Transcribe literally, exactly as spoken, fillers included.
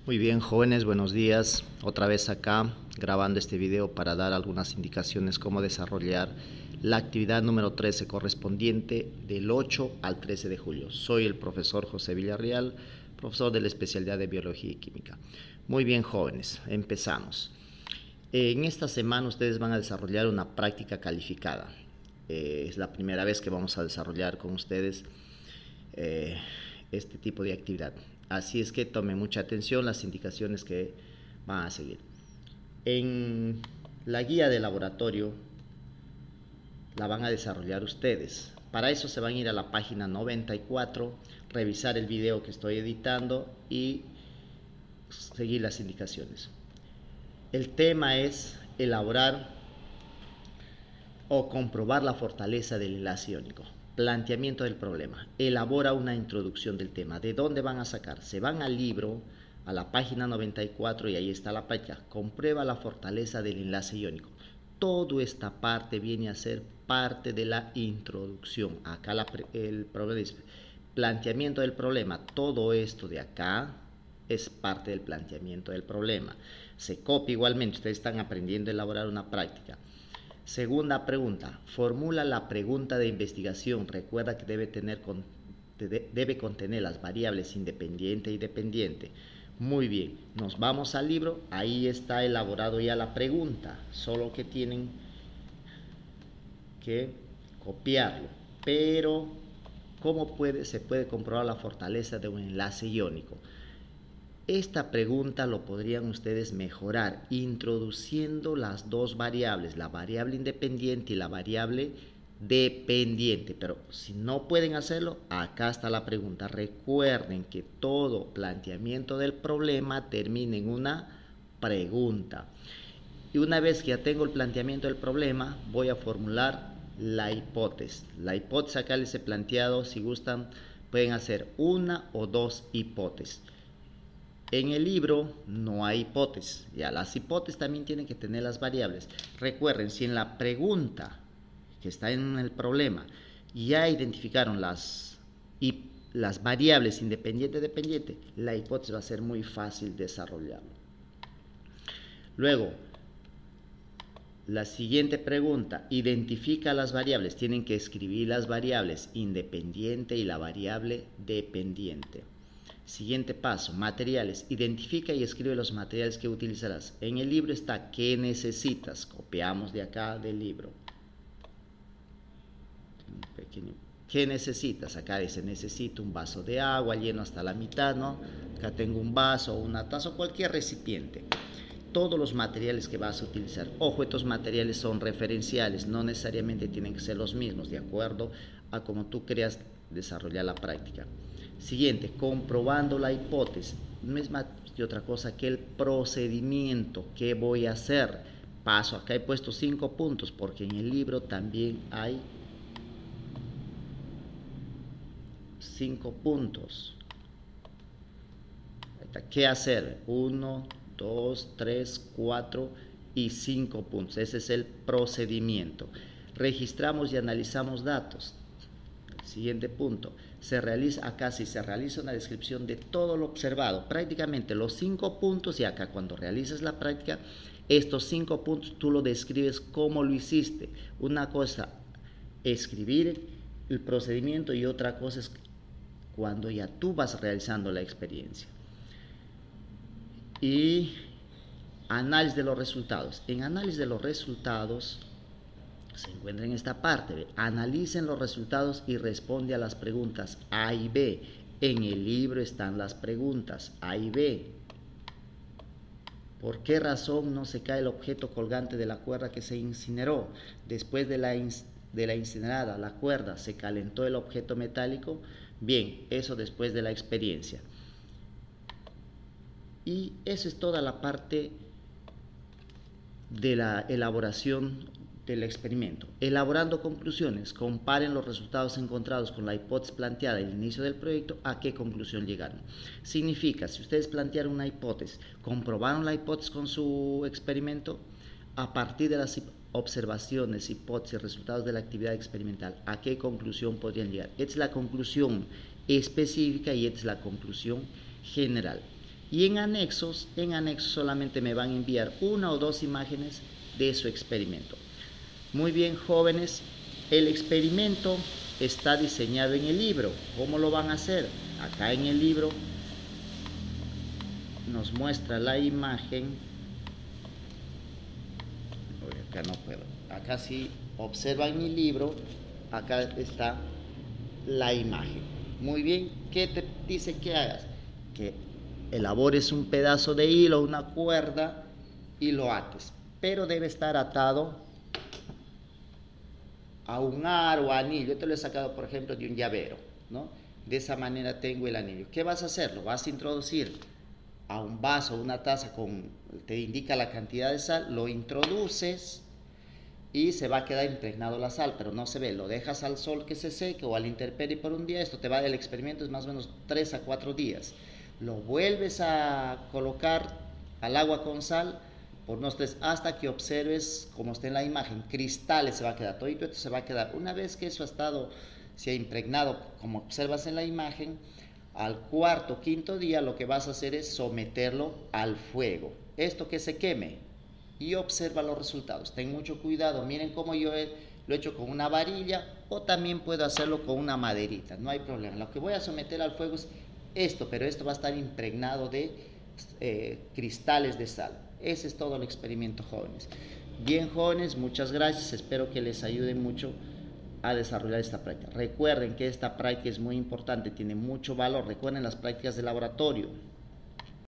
Muy bien, jóvenes, buenos días. Otra vez acá grabando este video para dar algunas indicaciones cómo desarrollar la actividad número trece correspondiente del ocho al trece de julio. Soy el profesor José Villarreal, profesor de la especialidad de Biología y Química. Muy bien, jóvenes, empezamos. En esta semana ustedes van a desarrollar una práctica calificada. Eh, es la primera vez que vamos a desarrollar con ustedes eh, este tipo de actividad. Así es que tomen mucha atención las indicaciones que van a seguir. En la guía de laboratorio la van a desarrollar ustedes. Para eso se van a ir a la página noventa y cuatro, revisar el video que estoy editando y seguir las indicaciones. El tema es elaborar o comprobar la fortaleza del enlace iónico. Planteamiento del problema. Elabora una introducción del tema. ¿De dónde van a sacar? Se van al libro, a la página noventa y cuatro y ahí está la práctica. Comprueba la fortaleza del enlace iónico. Toda esta parte viene a ser parte de la introducción. Acá la, el problema dice planteamiento del problema. Todo esto de acá es parte del planteamiento del problema. Se copia igualmente. Ustedes están aprendiendo a elaborar una práctica. Segunda pregunta, formula la pregunta de investigación. Recuerda que debe, tener, debe contener las variables independiente y dependiente. Muy bien, nos vamos al libro, ahí está elaborado ya la pregunta, solo que tienen que copiarlo. Pero, ¿cómo puede, se puede comprobar la fortaleza de un enlace iónico? Esta pregunta lo podrían ustedes mejorar introduciendo las dos variables, la variable independiente y la variable dependiente. Pero si no pueden hacerlo, acá está la pregunta. Recuerden que todo planteamiento del problema termina en una pregunta. Y una vez que ya tengo el planteamiento del problema, voy a formular la hipótesis. La hipótesis acá les he planteado, si gustan, pueden hacer una o dos hipótesis. En el libro no hay hipótesis, ya las hipótesis también tienen que tener las variables. Recuerden, si en la pregunta que está en el problema ya identificaron las, y las variables independiente dependiente, la hipótesis va a ser muy fácil desarrollarlo. Luego, la siguiente pregunta, identifica las variables. Tienen que escribir las variables independiente y la variable dependiente. Siguiente paso, materiales. Identifica y escribe los materiales que utilizarás. En el libro está ¿qué necesitas? Copiamos de acá del libro. Un pequeño. ¿Qué necesitas? Acá dice necesito un vaso de agua lleno hasta la mitad, ¿no? Acá tengo un vaso, una taza, cualquier recipiente. Todos los materiales que vas a utilizar. Ojo, estos materiales son referenciales, no necesariamente tienen que ser los mismos, de acuerdo a cómo tú creas desarrollar la práctica. Siguiente, comprobando la hipótesis. No es más que otra cosa que el procedimiento. ¿Qué voy a hacer? Paso, acá he puesto cinco puntos porque en el libro también hay cinco puntos. ¿Qué hacer? Uno, dos, tres, cuatro y cinco puntos. Ese es el procedimiento. Registramos y analizamos datos. Siguiente punto, se realiza, acá sí se realiza una descripción de todo lo observado, prácticamente los cinco puntos, y acá cuando realizas la práctica, estos cinco puntos tú lo describes cómo lo hiciste. Una cosa, escribir el procedimiento, y otra cosa es cuando ya tú vas realizando la experiencia. Y análisis de los resultados. En análisis de los resultados se encuentra en esta parte. Analicen los resultados y responde a las preguntas A y B. En el libro están las preguntas A y B. ¿Por qué razón no se cae el objeto colgante de la cuerda que se incineró? Después de la, de la incinerada, la cuerda, ¿se calentó el objeto metálico? Bien, eso después de la experiencia. Y eso es toda la parte de la elaboración del experimento. Elaborando conclusiones, comparen los resultados encontrados con la hipótesis planteada al inicio del proyecto, a qué conclusión llegaron. Significa, si ustedes plantearon una hipótesis, comprobaron la hipótesis con su experimento, a partir de las observaciones, hipótesis, resultados de la actividad experimental, a qué conclusión podrían llegar. Esta es la conclusión específica y esta es la conclusión general. Y en anexos, en anexos solamente me van a enviar una o dos imágenes de su experimento. Muy bien, jóvenes, el experimento está diseñado en el libro. ¿Cómo lo van a hacer? Acá en el libro nos muestra la imagen. Uy, acá no puedo. Acá sí observan mi libro. Acá está la imagen. Muy bien, ¿qué te dice que hagas? Que elabores un pedazo de hilo, una cuerda y lo ates. Pero debe estar atado a un aro o anillo. Yo te lo he sacado, por ejemplo, de un llavero, ¿no? De esa manera tengo el anillo. ¿Qué vas a hacer? Lo vas a introducir a un vaso, una taza con, te indica la cantidad de sal, lo introduces y se va a quedar impregnado la sal, pero no se ve. Lo dejas al sol que se seque o a la intemperie por un día. Esto te va, el experimento es más o menos tres a cuatro días. Lo vuelves a colocar al agua con sal por unos tres, hasta que observes, como está en la imagen, cristales se va a quedar, todo esto se va a quedar. Una vez que eso ha estado, se ha impregnado, como observas en la imagen, al cuarto, quinto día lo que vas a hacer es someterlo al fuego. Esto que se queme y observa los resultados. Ten mucho cuidado, miren cómo yo he, lo he hecho con una varilla o también puedo hacerlo con una maderita, no hay problema. Lo que voy a someter al fuego es esto, pero esto va a estar impregnado de eh, cristales de sal. Ese es todo el experimento, jóvenes. Bien, jóvenes, muchas gracias. Espero que les ayude mucho a desarrollar esta práctica. Recuerden que esta práctica es muy importante, tiene mucho valor. Recuerden las prácticas de laboratorio.